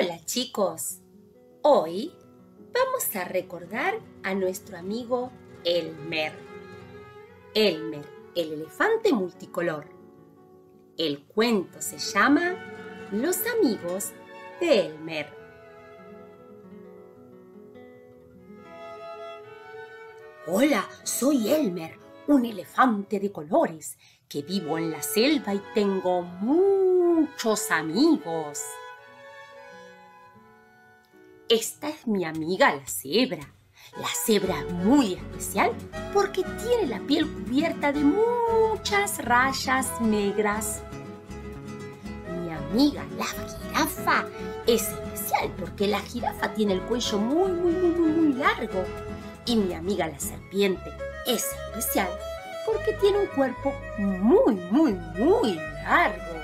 Hola chicos, hoy vamos a recordar a nuestro amigo Elmer. Elmer, el elefante multicolor. El cuento se llama Los amigos de Elmer. Hola, soy Elmer, un elefante de colores que vivo en la selva y tengo muchos amigos. Esta es mi amiga la cebra. La cebra es muy especial porque tiene la piel cubierta de muchas rayas negras. Mi amiga la jirafa es especial porque la jirafa tiene el cuello muy largo. Y mi amiga la serpiente es especial porque tiene un cuerpo muy largo.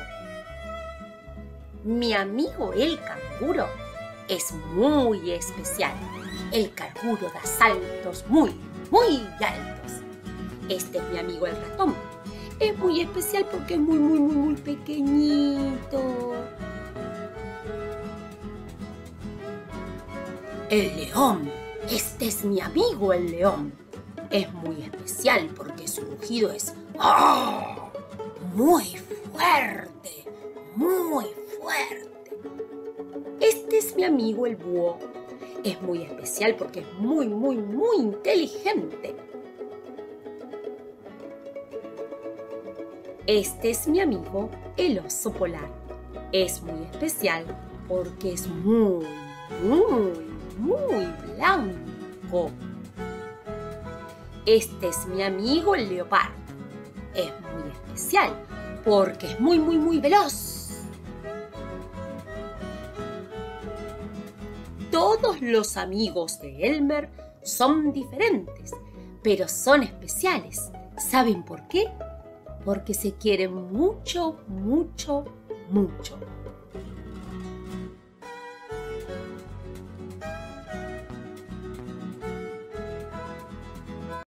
Mi amigo el canguro es muy especial. El canguro da saltos muy altos. Este es mi amigo el ratón. Es muy especial porque es muy pequeñito. El león. Este es mi amigo el león. Es muy especial porque su rugido es muy fuerte. Este es mi amigo el búho. Es muy especial porque es muy inteligente. Este es mi amigo el oso polar. Es muy especial porque es muy blanco. Este es mi amigo el leopardo. Es muy especial porque es muy veloz. Todos los amigos de Elmer son diferentes, pero son especiales. ¿Saben por qué? Porque se quieren mucho.